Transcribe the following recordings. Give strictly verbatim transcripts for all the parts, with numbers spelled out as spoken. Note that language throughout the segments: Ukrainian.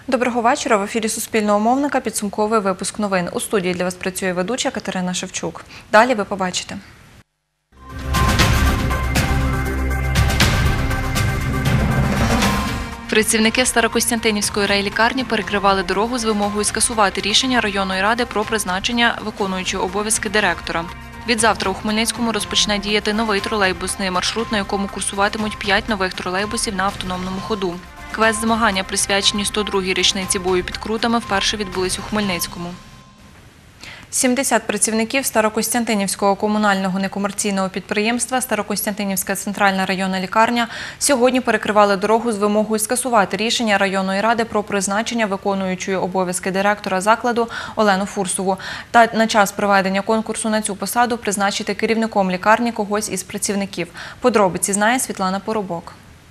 Доброго вечора. В ефірі Суспільного мовника підсумковий випуск новин. У студії для вас працює ведуча Катерина Шевчук. Далі ви побачите. Працівники Старокостянтинівської райлікарні перекривали дорогу з вимогою скасувати рішення районної ради про призначення виконуючого обов'язки директора. Відзавтра у Хмельницькому розпочне діяти новий тролейбусний маршрут, на якому курсуватимуть п'ять нових тролейбусів на автономному ходу. Квест-змагання, присвячені сто другій річниці бою під Крутами, вперше відбулись у Хмельницькому. сімдесят працівників Старокостянтинівського комунального некомерційного підприємства «Старокостянтинівська центральна районна лікарня» сьогодні перекривали дорогу з вимогою скасувати рішення районної ради про призначення виконуючої обов'язки директора закладу Олену Фурсову та на час проведення конкурсу на цю посаду призначити керівником лікарні когось із працівників. Подробиці знає Світлана Поробок.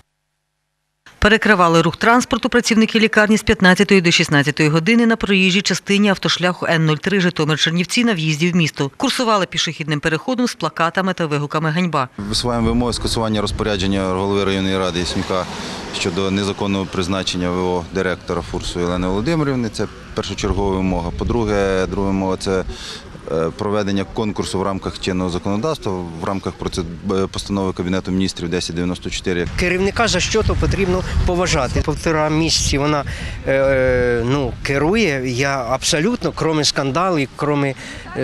Перекривали рух транспорту працівники лікарні з п'ятнадцятої до шістнадцятої години на проїжджій частині автошляху Н нуль три Житомир-Чернівці на в'їзді в місто. Курсували пішохідним переходом з плакатами та вигуками «Ганьба». Висуваємо вимоги скасування розпорядження голови районної ради Яснюка щодо незаконного призначення в о директора Фурсової Олени Володимирівни. Це першочергова вимога. По-друге, друга вимога – це проведення конкурсу в рамках чинного законодавства, в рамках постанови Кабінету міністрів десять дев'яносто чотири. Керівника за щото потрібно поважати. Півтора місяці вона е, ну, керує, я абсолютно, крім скандалів, крім е,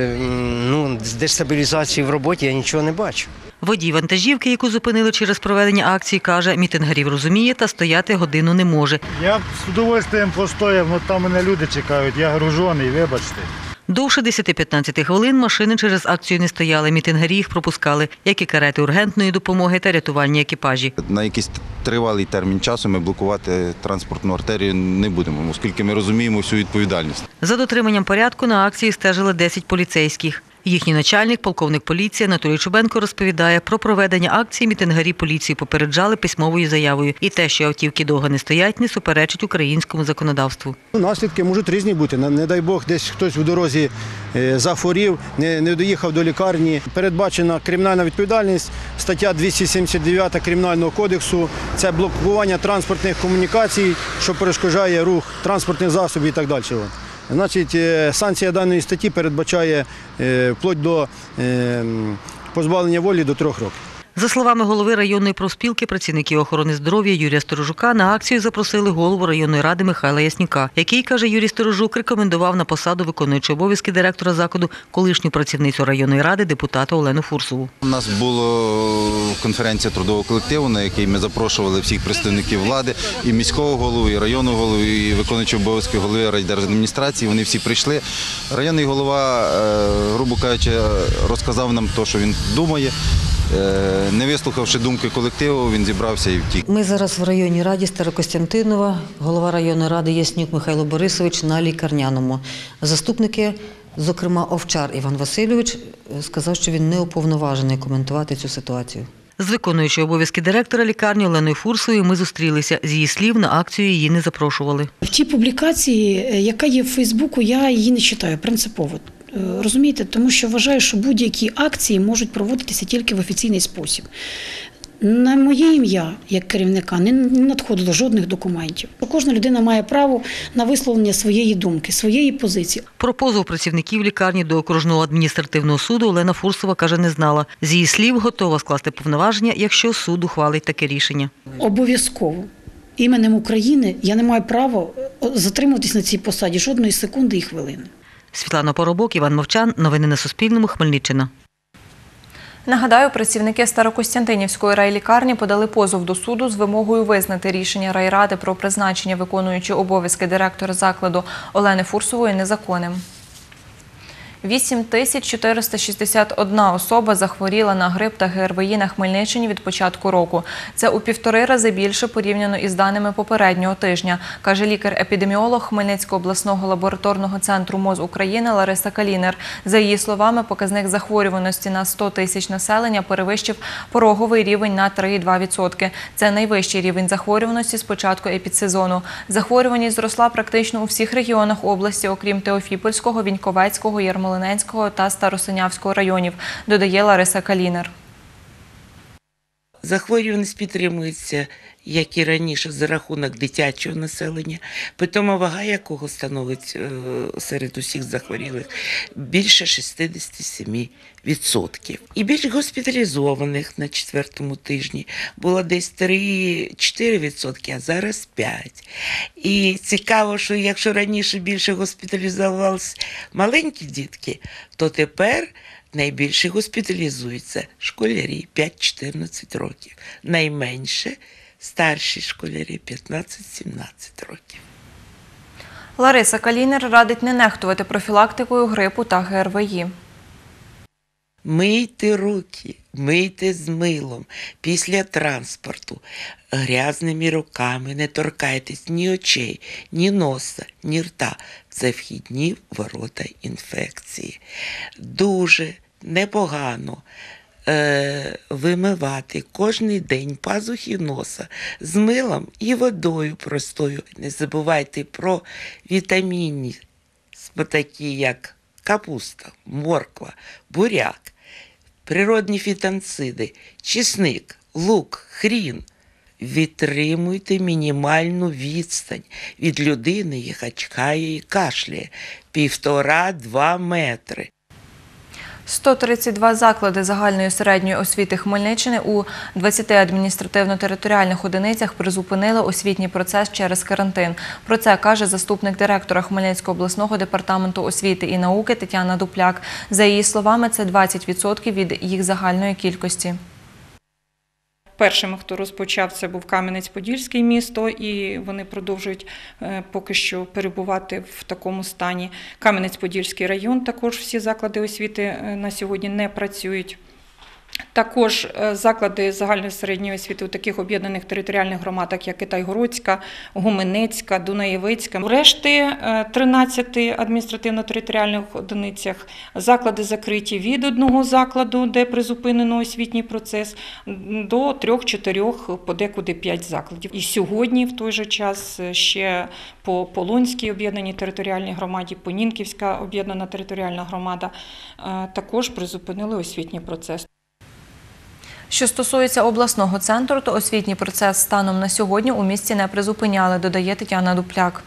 ну, дестабілізації в роботі, я нічого не бачу. Водій вантажівки, яку зупинили через проведення акції, каже, мітингарів розуміє та стояти годину не може. Я з удовольствием постояв, але там мене люди чекають, я гружений, вибачте. Довше десять-п'ятнадцять хвилин машини через акцію не стояли, мітингарі їх пропускали, як і карети ургентної допомоги та рятувальні екіпажі. На якийсь тривалий термін часу ми блокувати транспортну артерію не будемо, оскільки ми розуміємо всю відповідальність. За дотриманням порядку на акції стежили десять поліцейських. Їхній начальник, полковник поліції Анатолій Чубенко, розповідає, про проведення акції мітингарі поліції попереджали письмовою заявою. І те, що автівки довго не стоять, не суперечить українському законодавству. Наслідки можуть різні бути. Не дай Бог, десь хтось у дорозі захворів, не доїхав до лікарні. Передбачена кримінальна відповідальність, стаття двісті сімдесят дев'ять Кримінального кодексу. Це блокування транспортних комунікацій, що перешкоджає рух транспортних засобів і так далі. Значить, санкція даної статті передбачає вплоть до позбавлення волі до трьох років. За словами голови районної профспілки працівників охорони здоров'я Юрія Сторожука, на акцію запросили голову районної ради Михайла Яснюка, який, каже Юрій Сторожук, рекомендував на посаду виконуючого обов'язки директора закладу колишню працівницю районної ради депутата Олену Фурсову. У нас була конференція трудового колективу, на якій ми запрошували всіх представників влади, і міського голову, і районного голову, і виконуючого обов'язки голови райдержадміністрації. Вони всі прийшли. Районний голова, грубо кажучи, розказав нам те, що він думає. Не вислухавши думки колективу, він зібрався і втік. Ми зараз в районній раді Старокостянтинова, голова районної ради Яснюк Михайло Борисович на лікарняному. Заступники, зокрема Овчар Іван Васильович, сказав, що він не уповноважений коментувати цю ситуацію. З виконуючого обов'язки директора лікарні Оленою Фурсовою ми зустрілися. З її слів, на акцію її не запрошували. В тій публікації, яка є в Фейсбуку, я її не читаю принципово. Розумієте, тому що вважаю, що будь-які акції можуть проводитися тільки в офіційний спосіб. На моє ім'я, як керівника, не надходило жодних документів. Кожна людина має право на висловлення своєї думки, своєї позиції. Про позов працівників лікарні до окружного адміністративного суду Олена Фурсова, каже, не знала. З її слів, готова скласти повноваження, якщо суд ухвалить таке рішення. Обов'язково. Іменем України я не маю права затримуватись на цій посаді жодної секунди і хвилини. Світлана Поробок, Іван Мовчан. Новини на Суспільному. Хмельниччина. Нагадаю, працівники Старокостянтинівської райлікарні подали позов до суду з вимогою визнати рішення райради про призначення виконуючої обов'язки директора закладу Олени Фурсової незаконним. вісім тисяч чотириста шістдесят одна особа захворіла на грип та ГРВІ на Хмельниччині від початку року. Це у півтори рази більше порівняно із даними попереднього тижня, каже лікар-епідеміолог Хмельницького обласного лабораторного центру МОЗ України Лариса Калінер. За її словами, показник захворюваності на сто тисяч населення перевищив пороговий рівень на три цілих дві десятих відсотка. Це найвищий рівень захворюваності з початку епідсезону. Захворюваність зросла практично у всіх регіонах області, окрім Теофіпольського, Віньковецького, Ярмолинецького та Старосинявського районів, додає Лариса Калінер. Захворюваність підтримується, як і раніше, за рахунок дитячого населення, питома вага якого становить серед усіх захворілих більше шістдесят сім відсотків. І більш госпіталізованих на четвертому тижні було десь три-чотири відсотки, а зараз п'ять. І цікаво, що якщо раніше більше госпіталізувалися маленькі дітки, то тепер найбільше госпіталізуються школярі п'ять-чотирнадцять років, найменше старші школярі п'ятнадцять-сімнадцять років. Лариса Калінер радить не нехтувати профілактикою грипу та ге ер ве і. Мийте руки, мийте з милом після транспорту, грязними руками, не торкайтесь ні очей, ні носа, ні рта. Це вхідні ворота інфекції. Дуже непогано е, вимивати кожен день пазухи носа з милом і водою простою. Не забувайте про вітамінні, такі як капуста, морква, буряк, природні фітонциди, чесник, лук, хрін. Відтримуйте мінімальну відстань від людини, яка чхає і кашляє – півтора-два метри. сто тридцять два заклади загальної середньої освіти Хмельниччини у двадцяти адміністративно-територіальних одиницях призупинили освітній процес через карантин. Про це каже заступник директора Хмельницького обласного департаменту освіти і науки Тетяна Дупляк. За її словами, це двадцять відсотків від їх загальної кількості. Першими, хто розпочав, це був Кам'янець-Подільський місто, і вони продовжують поки що перебувати в такому стані. Кам'янець-Подільський район, також всі заклади освіти на сьогодні не працюють. Також заклади загальної середньої освіти у таких об'єднаних територіальних громадах, як Китайгородська, Гуменецька, Дунаєвицька. У решті тринадцяти адміністративно-територіальних одиницях заклади закриті від одного закладу, де призупинено освітній процес, до трьох-чотирьох, подекуди п'ять закладів. І сьогодні, в той же час, ще по Полонській об'єднаній територіальній громаді, Понінківська об'єднана територіальна громада також призупинили освітній процес. Що стосується обласного центру, то освітній процес станом на сьогодні у місті не призупиняли, додає Тетяна Дупляк.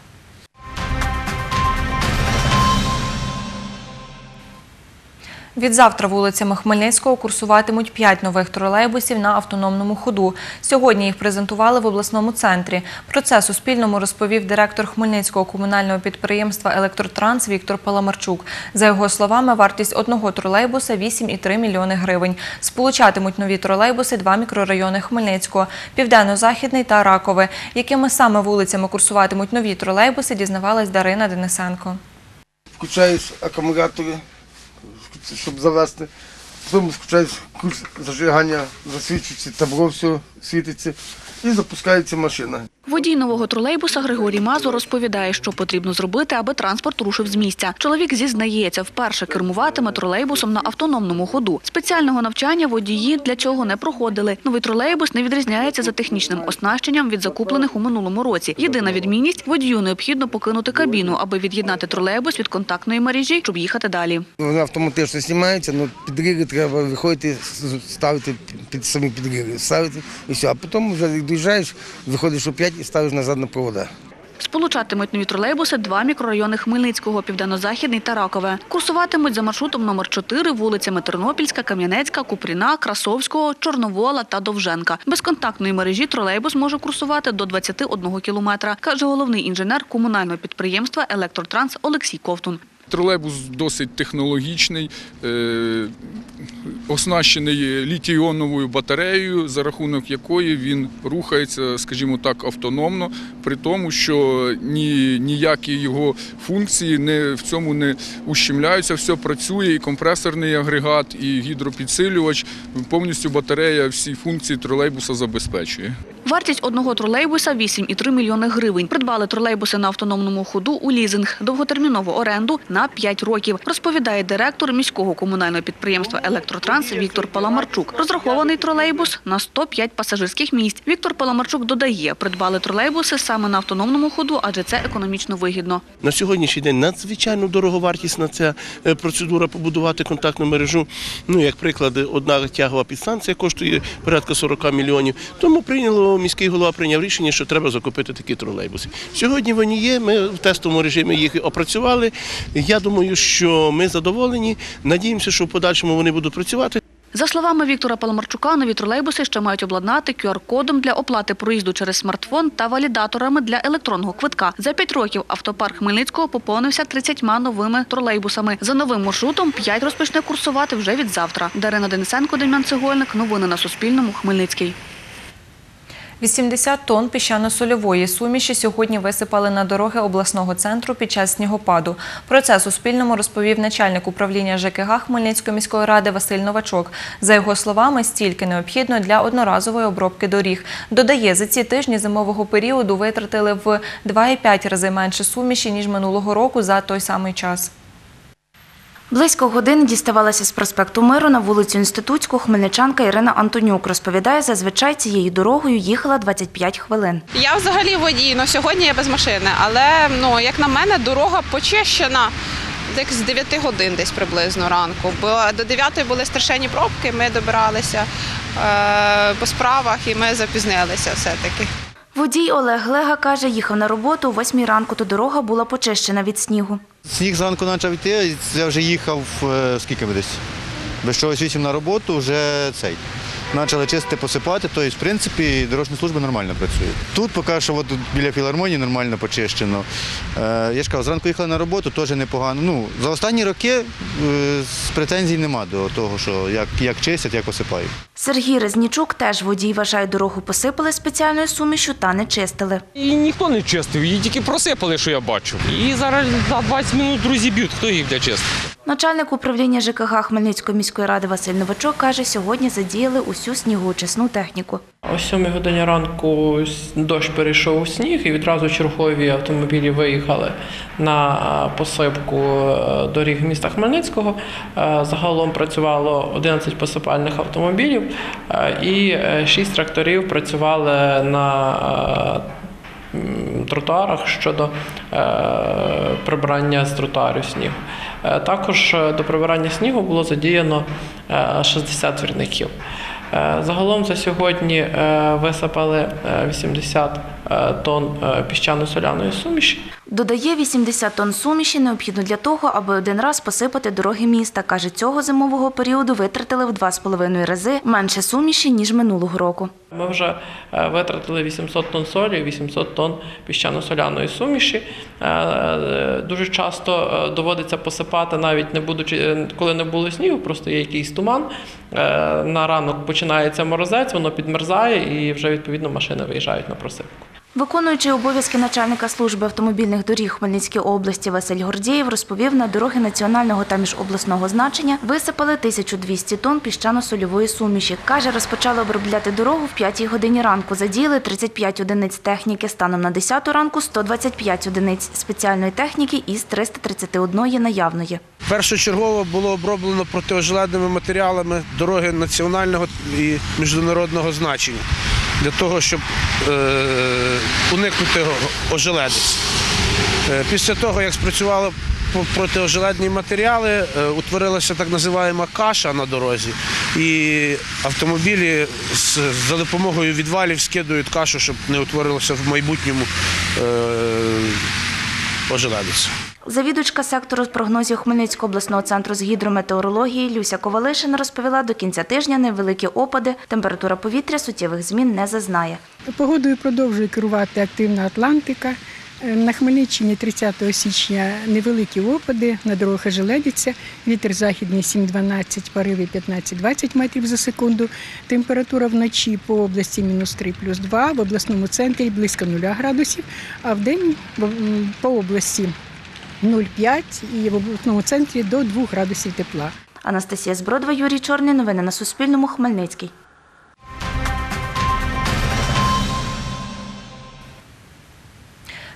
Відзавтра вулицями Хмельницького курсуватимуть п'ять нових тролейбусів на автономному ходу. Сьогодні їх презентували в обласному центрі. Про це Суспільному розповів директор Хмельницького комунального підприємства «Електротранс» Віктор Паламарчук. За його словами, вартість одного тролейбуса – вісім цілих три мільйони гривень. Сполучатимуть нові тролейбуси два мікрорайони Хмельницького – Південно-Західний та Ракове. Якими саме вулицями курсуватимуть нові тролейбуси, дізнавалась Дарина Денисенко. Включаєш акумулятори, щоб завести. Потім включаєш курс зажигання, засвічується табло, все світиться і запускається машина. Водій нового тролейбуса Григорій Мазур розповідає, що потрібно зробити, аби транспорт рушив з місця. Чоловік зізнається, вперше кермуватиме тролейбусом на автономному ходу. Спеціального навчання водії для цього не проходили. Новий тролейбус не відрізняється за технічним оснащенням від закуплених у минулому році. Єдина відмінність – водію необхідно покинути кабіну, аби від'єднати тролейбус від контактної мережі, щоб їхати далі. Вони автоматично знімаються, але підріги треба виходити, ставити під самі підріги, ставити і все. А потім вже доїжджаєш, виходиш о п'ять і ставиш назад на провода. Сполучатимуть нові тролейбуси два мікрорайони Хмельницького – Південно-Західний та Ракове. Курсуватимуть за маршрутом номер чотири вулицями Тернопільська, Кам'янецька, Купріна, Красовського, Чорновола та Довженка. Без контактної мережі тролейбус може курсувати до двадцяти одного кілометра, каже головний інженер комунального підприємства «Електротранс» Олексій Ковтун. Тролейбус досить технологічний, оснащений літій-іоновою батареєю, за рахунок якої він рухається, скажімо так, автономно, при тому, що ні, ніякі його функції не, в цьому не ущемляються, все працює, і компресорний агрегат, і гідропідсилювач, повністю батарея всі функції тролейбуса забезпечує. Вартість одного тролейбуса – вісім і три мільйони гривень. Придбали тролейбуси на автономному ходу у лізинг, довготермінову оренду на п'ять років, розповідає директор міського комунального підприємства «Електротранс» Віктор Паламарчук. Розрахований тролейбус на сто п'ять пасажирських місць. Віктор Паламарчук додає, придбали тролейбуси саме на автономному ходу, адже це економічно вигідно. На сьогоднішній день надзвичайно дороговартісна ця процедура побудувати контактну мережу. Ну, як приклад, одна тягова підстанція коштує порядка сорок мільйонів. Тому прийняло, міський голова прийняв рішення, що треба закупити такі тролейбуси. Сьогодні вони є, ми в тестовому режимі їх опрацювали. Я думаю, що ми задоволені, надіємося, що в подальшому вони будуть працювати. За словами Віктора Паламарчука, нові тролейбуси ще мають обладнати кю ар-кодом для оплати проїзду через смартфон та валідаторами для електронного квитка. За п'ять років автопарк Хмельницького поповнився тридцятьма новими тролейбусами. За новим маршрутом п'ять розпочне курсувати вже від завтра. Дарина Денисенко, Дем'ян Цегольник. Новини на Суспільному. Хмельницький. вісімдесят тонн піщано-сольової суміші сьогодні висипали на дороги обласного центру під час снігопаду. Про це Суспільному розповів начальник управління же ке га Хмельницької міської ради Василь Новачок. За його словами, стільки необхідно для одноразової обробки доріг. Додає, за ці тижні зимового періоду витратили в два і п'ять рази менше суміші, ніж минулого року за той самий час. Близько години діставалася з проспекту Миру на вулицю Інститутську хмельничанка Ірина Антонюк. Розповідає, зазвичай цією дорогою їхала двадцять п'ять хвилин. Я взагалі водій, але сьогодні я без машини. Але, ну, як на мене, дорога почищена десь з дев'яти годин десь приблизно ранку. Бо до дев'ятої були страшенні пробки, ми добиралися е- по справах і ми запізнилися все-таки. Водій Олег Глега каже, їхав на роботу о восьмій ранку, то дорога була почищена від снігу. Сніг зранку почав йти, я вже їхав, скільки десь, без чогось вісім на роботу, вже цей. Почали чистити, посипати, тобто, в принципі, дорожня служба нормально працює. Тут поки що от, біля філармонії нормально почищено. Е, я ж кажу, зранку їхали на роботу, теж непогано. Ну, за останні роки е, претензій нема до того, що як, як чистять, як посипають. Сергій Резнічук теж водій, вважає, дорогу посипали спеціальною сумішю та не чистили. І ніхто не чистив, її тільки просипали, що я бачу. І зараз за двадцять хвилин друзі б'ють, хто їх буде чистити. Начальник управління же ке га Хмельницької міської ради Василь Новачок каже, сьогодні задіяли усю снігоочисну техніку. О сьомій годині ранку дощ перейшов у сніг і відразу чергові автомобілі виїхали на посипку доріг міста Хмельницького. Загалом працювало одинадцять посипальних автомобілів і шість тракторів працювали на тротуарах щодо прибирання з тротуарів снігу. Також до прибирання снігу було задіяно шістдесят двірників. Загалом за сьогодні висипали вісімдесят тонн піщано-соляної суміші. Додає, вісімдесят тонн суміші необхідно для того, аби один раз посипати дороги міста. Каже, цього зимового періоду витратили в два з половиною рази менше суміші, ніж минулого року. Ми вже витратили вісімсот тонн солі, вісімсот тонн піщано-соляної суміші. Дуже часто доводиться посипати, навіть не будучи, коли не було снігу, просто є якийсь туман. На ранок починається морозець, воно підмерзає і вже відповідно машини виїжджають на просипку. Виконуючий обов'язки начальника служби автомобільних доріг Хмельницької області Василь Гордєєв розповів, на дороги національного та міжобласного значення висипали тисячу двісті тонн піщано-сольової суміші. Каже, розпочали обробляти дорогу в п'ятій годині ранку. Задіяли тридцять п'ять одиниць техніки. Станом на десяту ранку сто двадцять п'ять одиниць спеціальної техніки із триста тридцять одної наявної. Першочергово було оброблено протиожеледними матеріалами дороги національного і міжнародного значення, для того, щоб е, уникнути ожеледиць. Е, після того, як спрацювали протиожеледні матеріали, е, утворилася так називаємо каша на дорозі, і автомобілі з, за допомогою відвалів скидують кашу, щоб не утворилося в майбутньому е, ожеледиць. Завідувачка сектору прогнозів Хмельницького обласного центру з гідрометеорології Люся Ковалишина розповіла, до кінця тижня невеликі опади, температура повітря суттєвих змін не зазнає. Погодою продовжує керувати активна Атлантика. На Хмельниччині тридцятого січня невеликі опади, на дорогах ожеледиться, вітер західний сім дванадцять, пориви п'ятнадцять двадцять метрів за секунду. Температура вночі по області мінус три, плюс два, в обласному центрі близько нуля градусів, а в день по області нуль п'ять і в обласному центрі до двох градусів тепла. Анастасія Збродова, Юрій Чорний. Новини на Суспільному. Хмельницький.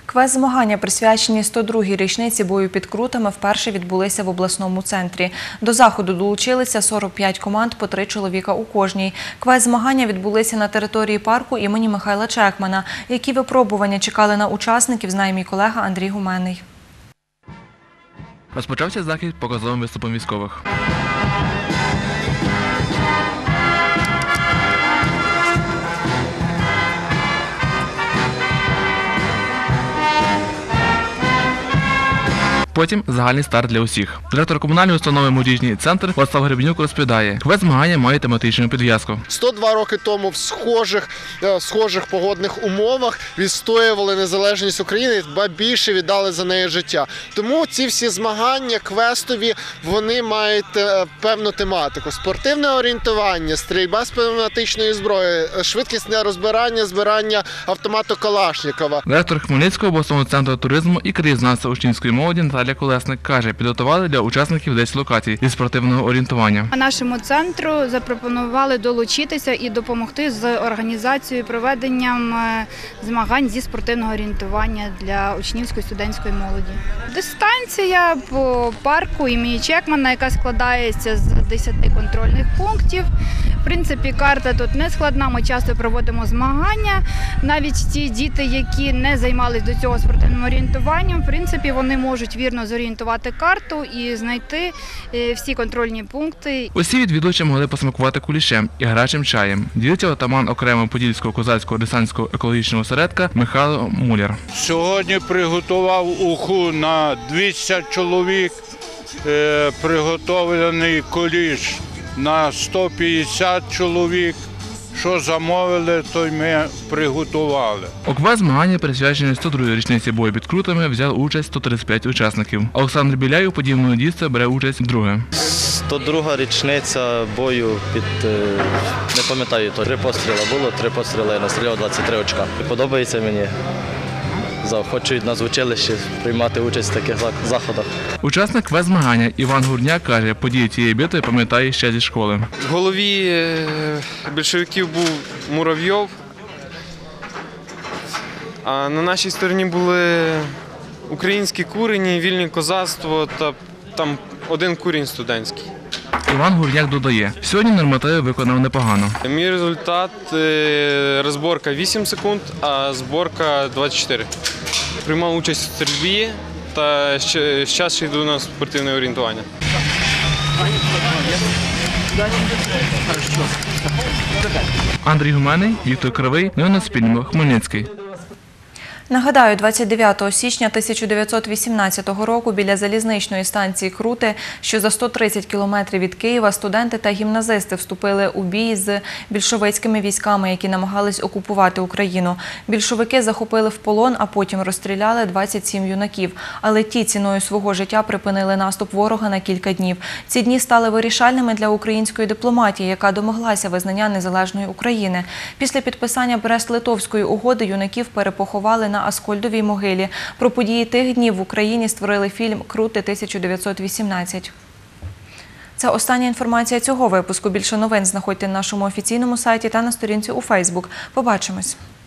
Квест-змагання, присвячені сто другій річниці бою під Крутами, вперше відбулися в обласному центрі. До заходу долучилися сорок п'ять команд по три чоловіка у кожній. Квест-змагання відбулися на території парку імені Михайла Чекмана. Які випробування чекали на учасників, знає мій колега Андрій Гуменний. Розпочався захід показовим виступом військових. Потім загальний старт для усіх. Директор комунальної установи «Молодіжний центр» Владислав Гребенюк розповідає, квест-змагання має тематичну підв'язку. сто два роки тому в схожих, схожих погодних умовах відстоювали незалежність України, ба більше віддали за неї життя. Тому ці всі змагання квестові, вони мають певну тематику. Спортивне орієнтування, стрільба з пневматичної зброї, швидкісне розбирання, збирання автомату Калашнікова. Директор Хмельницького обласного центру туризму і краєзнавства учнівської молоді Наталія Колесник каже, підготували для учасників десять локацій зі спортивного орієнтування. Нашому центру запропонували долучитися і допомогти з організацією, проведенням змагань зі спортивного орієнтування для учнівської студентської молоді. Дистанція по парку імені Чекмана, яка складається з десяти контрольних пунктів. В принципі, карта тут не складна, ми часто проводимо змагання. Навіть ті діти, які не займалися до цього спортивним орієнтуванням, в принципі, вони можуть вірно зорієнтувати карту і знайти всі контрольні пункти. Усі відвідувачі могли посмакувати кулішем і гарячим чаєм. Ділиться отаман окремого Подільського козацького десантського екологічного осередка Михайло Муляр. Сьогодні приготував уху на двісті чоловік, е, приготовлений куліш на сто п'ятдесят чоловік. Що замовили, то й ми приготували. У квест-змаганні, присвячені сто другій річниці бою під Крутами, взяли участь сто тридцять п'ять учасників. Олександр Біляй у подібному дійстві бере участь вдруге. сто друга річниця бою під, не пам'ятаю, то три постріли було, три постріли, я настріляв двадцять три очка. Подобається мені. Заохочують нас в училищі приймати участь в таких заходах. Учасник квест-змагання Іван Гурняк каже, події цієї битви пам'ятає ще зі школи. В голові більшовиків був Муравйов, а на нашій стороні були українські курені, вільне козацтво та там один курінь студентський. Іван Гурняк додає, сьогодні нормативи виконав непогано. Мій результат – розборка вісім секунд, а зборка двадцять чотири. Приймав участь у стрільбі та зараз ще йду на спортивне орієнтування. Андрій Гуменний, Віктор Кривий, новини на Суспільному, Хмельницький. Нагадаю, двадцять дев'ятого січня тисяча дев'ятсот вісімнадцятого року біля залізничної станції Крути, що за сто тридцять кілометрів від Києва, студенти та гімназисти вступили у бій з більшовицькими військами, які намагались окупувати Україну. Більшовики захопили в полон, а потім розстріляли двадцять сім юнаків. Але ті ціною свого життя припинили наступ ворога на кілька днів. Ці дні стали вирішальними для української дипломатії, яка домоглася визнання незалежної України. Після підписання Брест-Литовської угоди юнаків перепоховали на Аскольдовій могилі. Про події тих днів в Україні створили фільм «Крути тисяча дев'ятсот вісімнадцять». Це остання інформація цього випуску. Більше новин знаходьте на нашому офіційному сайті та на сторінці у Фейсбук. Побачимось!